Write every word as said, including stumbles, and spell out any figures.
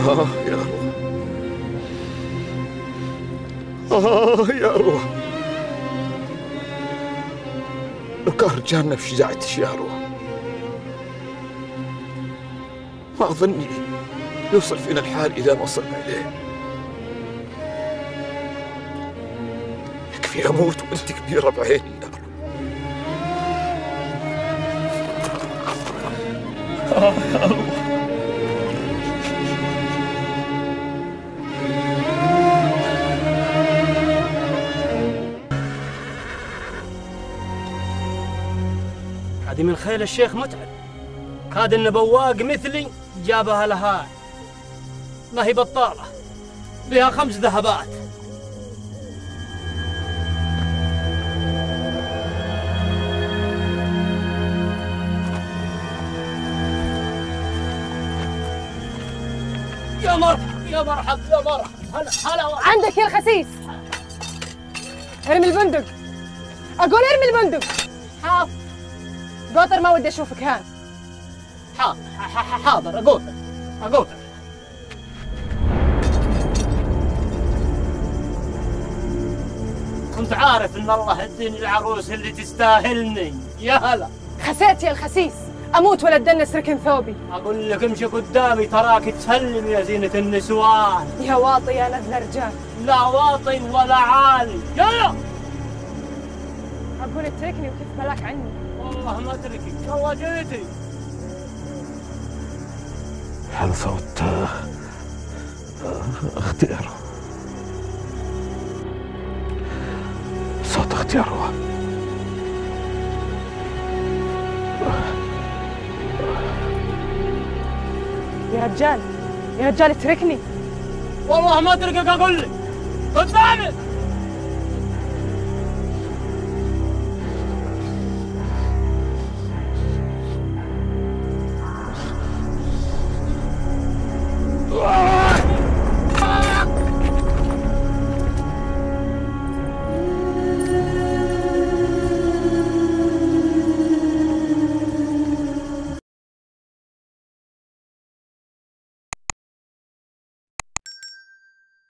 آه يا أروى، آه يا أروى، لو كان رجالنا بشجاعتش يا أروى ما أظني يوصل فينا الحال إذا ما وصلنا إليه. يكفي أموت وأنت كبيرة بعيني يا أروى. آه يا أروى. هذه من خيل الشيخ متعب، كاد ان بواق مثلي جابها لها، ما هي بطالة بها خمس ذهبات. يا مرحب يا مرحب يا مرحب، هلا هلا. عندك يا الخسيس، ارمي البندق، اقول ارمي البندق. حاضر قاطر، ما ودي اشوفك هان. حاضر حاضر اقوطر اقوطر. كنت عارف ان الله يديني العروس اللي تستاهلني. يا هلا. خسيت يا الخسيس، اموت ولا تدنس ركن ثوبي. اقول لك امشي قدامي تراك تسلم يا زينة النسوان. يا واطي يا نذل رجال. لا واطي ولا عالي. يلا اقول اتركني وكيف بلاك عني. والله ما اتركك، والله جيتي. هل صوت اختي أروى؟ صوت اختي أروى. يا رجال يا رجال اتركني. والله ما اتركك، اقول لك قدامي.